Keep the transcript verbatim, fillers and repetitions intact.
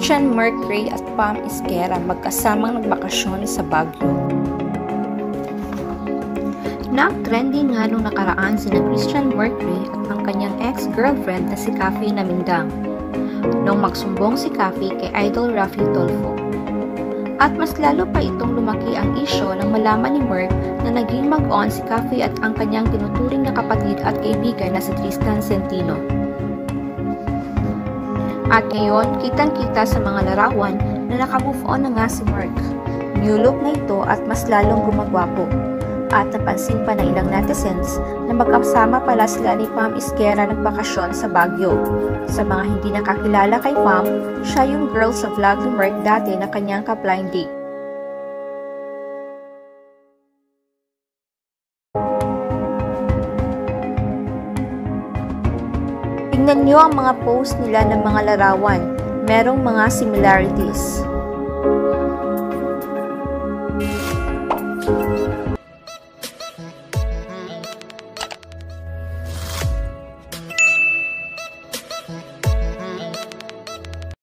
Christian Mercury at Pam Esguerra magkasamang nagbakasyon sa Baguio. Nag-trending nga nung nakaraan sina Christian Mercury at ang kanyang ex-girlfriend na si Kathy Namindang nung magsumbong si Kathy kay Idol Raffy Tulfo. At mas lalo pa itong lumaki ang isyo nang malaman ni Merc na naging mag-on si Kathy at ang kanyang tinuturing na kapatid at kaibigan na si Tristan Centino. At ngayon, kitang-kita sa mga larawan na naka-move on na nga si Merc. New look na ito at mas lalong gumagwapo. At napansin pa ng ilang netizens na magkasama pala sila ni Pam Esguerra nagbakasyon sa Baguio. Sa mga hindi nakakilala kay Pam, siya yung girl sa vlog ni Merc dati na kanyang ka-blind date. Tingnan nyo ang mga post nila ng mga larawan, merong mga similarities.